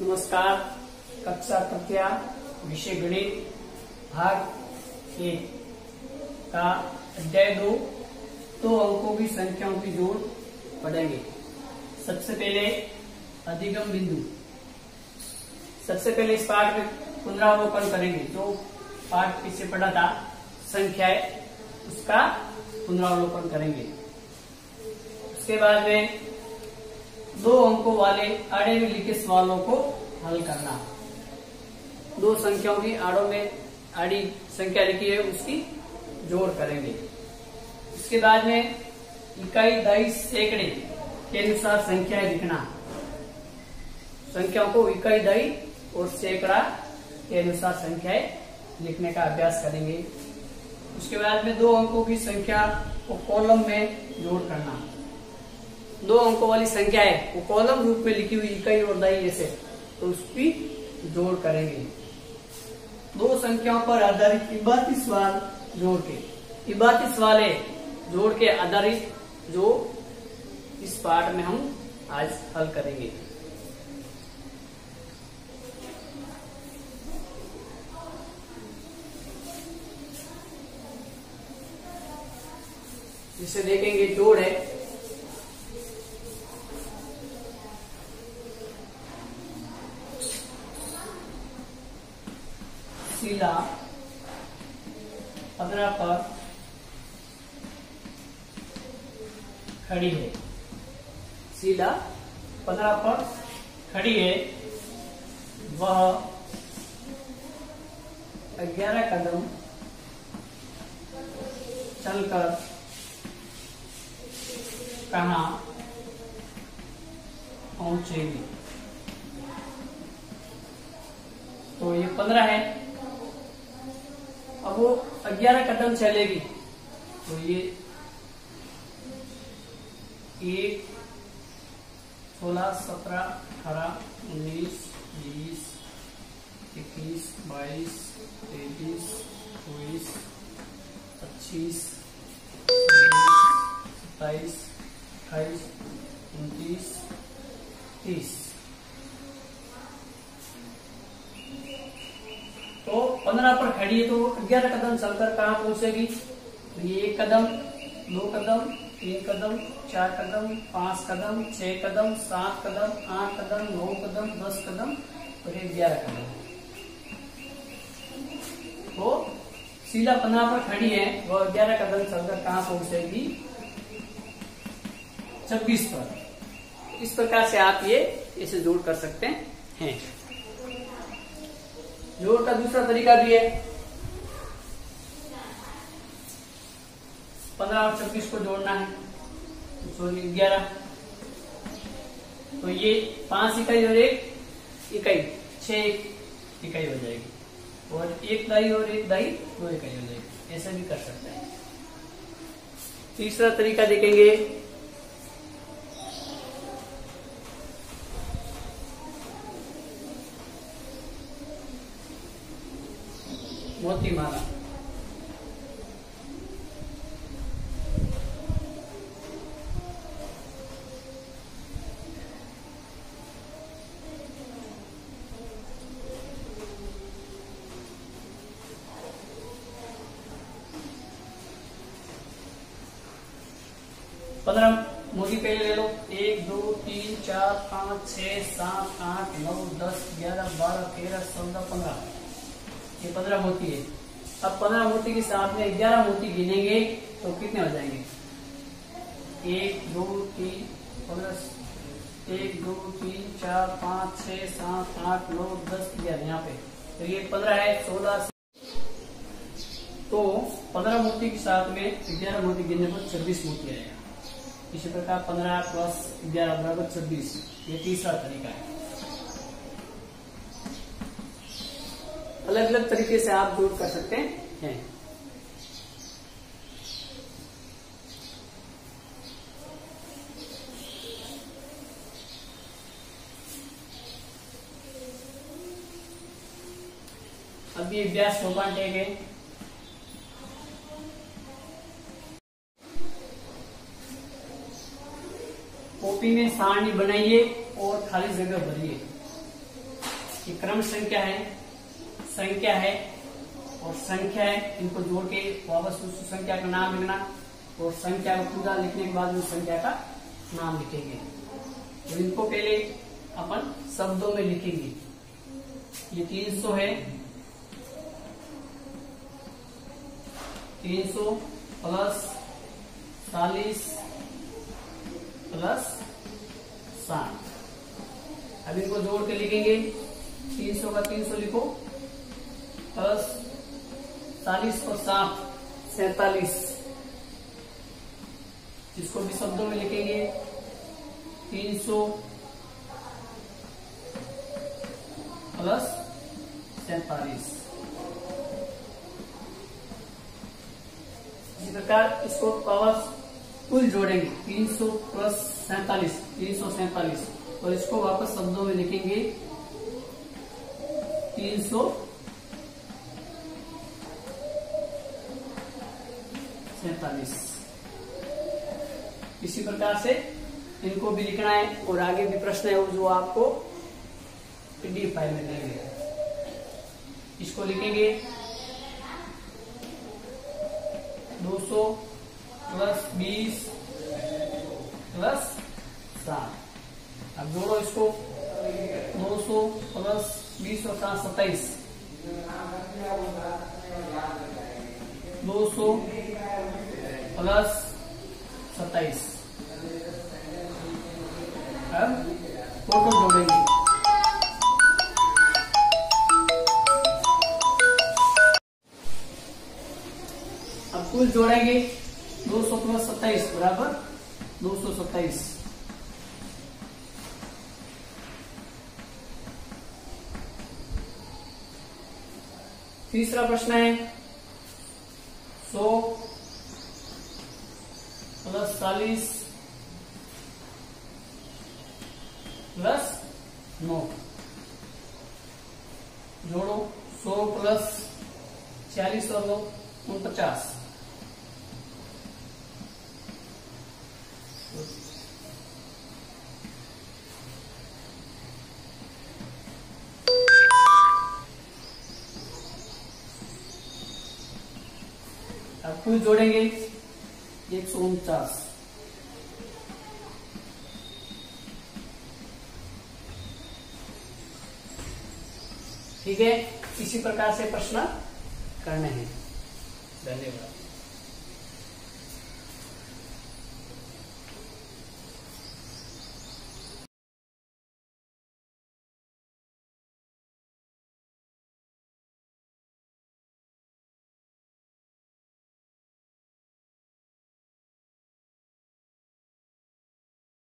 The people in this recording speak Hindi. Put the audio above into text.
नमस्कार। कक्षा तृतीया विषय गणित भाग 1 का अध्याय 2 अंकों की संख्याओं की जोड़ पढ़ेंगे। सबसे पहले अधिगम बिंदु। सबसे पहले इस पाठ में पुनरावलोकन करेंगे। जो पाठ पीछे पढ़ा था संख्याएं, उसका पुनरावलोकन करेंगे। उसके बाद में 2 अंकों वाले आड़े में लिखे सवालों को हल करना। 2 संख्याओं की आड़ों में आड़ी संख्या लिखी है, उसकी जोड़ करेंगे। इसके बाद में इकाई, दहाई, सैकड़े के अनुसार संख्याएं लिखना। संख्याओं को इकाई, दहाई और सैकड़ा के अनुसार संख्याएं लिखने का अभ्यास करेंगे। उसके बाद में 2 अंकों की संख्या को कॉलम में जोड़ करना। 2 अंकों वाली संख्या है वो कॉलम रूप में लिखी हुई इकाई और दहाई ऐसे, तो उसकी जोड़ करेंगे। 2 संख्याओं पर आधारित इबाती सवाल जोड़ के, इबाती सवाल है जोड़ के आधारित, जो इस पाठ में हम आज हल करेंगे। जिसे देखेंगे जोड़ है। शीला 15 पर खड़ी है। शीला 15 पर खड़ी है। वह 11 कदम चलकर कहाँ पहुंचेगी। तो ये 15 है। अब वो 11 कदम चलेगी, तो ये 1, 16, 17, 18, 19, 20, 21, 22, 23, 24, 25, 27, 28, 29, 30। तो 15 पर खड़ी है, तो 11 कदम चलकर कहाँ पहुंचेगी। तो ये 1 कदम, 2 कदम, 3 कदम, 4 कदम, 5 कदम, 6 कदम, 7 कदम, 8 कदम, 9 कदम, 10 कदम और 11 कदम। तो शीला 15 पर खड़ी है, वह 11 कदम चलकर कहाँ पहुंचेगी, 26 पर। इस प्रकार से आप ये इसे जोड़ कर सकते हैं। जोड़ का दूसरा तरीका भी है। 15 और 26 को जोड़ना है, सॉरी 11। तो ये 5 इकाई और 1 इकाई, 6 इकाई हो जाएगी, और 1 दहाई और 1 दहाई 2 इकाई हो जाएगी। ऐसा भी कर सकते हैं। तीसरा तरीका देखेंगे। मोती माला। मोती पहले ले लो। 1, 2, 3, 4, 5, 6, 7, 8, 9, 10, 11, 12, 13, 14, 15। ये 15 मोती है। अब 15 मोती के साथ में 11 मोती गिनेंगे तो कितने हो जाएंगे। 1, 2, 3, 15, 1, 2, 3, 4, 5, 6, 7, 8, 9, 10, 11 यहाँ पे। तो ये 15 है, 16। तो 15 मोती के साथ में 11 मोती गिनने पर 26 मोती आएगा। इसी प्रकार 15 प्लस 11 बराबर 26। ये तीसरा तरीका है। अलग अलग तरीके से आप जोड़ कर सकते हैं। अब ये अभ्यास 2.1 है। कॉपी में सारणी बनाइए और खाली जगह भरिए। ये क्रम संख्या है और संख्या है, इनको जोड़ के वापस उस संख्या का नाम लिखना और संख्या को पूरा लिखने के बाद उस संख्या का नाम लिखेंगे। तो इनको पहले अपन शब्दों में लिखेंगे। ये 300 है, 300 प्लस 40 प्लस 60। अब इनको जोड़ के लिखेंगे। 300 का 300 लिखो प्लस 40 और 60 47। इसको भी शब्दों में लिखेंगे। 300 प्लस 47। इसी प्रकार इसको पावर कुल जोड़ेंगे। 300 प्लस 47 347 और इसको वापस शब्दों में लिखेंगे। 347। इसी प्रकार से इनको भी लिखना है और आगे भी प्रश्न है जो आपको पीडीएफ फाइल में देंगे। इसको लिखेंगे 200 प्लस 20 प्लस 60। अब जोड़ो इसको। 200 प्लस 20 और 60 27। 200 प्लस 27। अब टोटल जोड़ेंगे। अब कुल जोड़ेंगे। 200 प्लस 27 बराबर 227। तीसरा प्रश्न है 100 प्लस 40 प्लस 9। जोड़ो। 100 प्लस 40 और 9 49। अब कुल जोड़ेंगे 149। ठीक है, इसी प्रकार से प्रश्न करने हैं। धन्यवाद।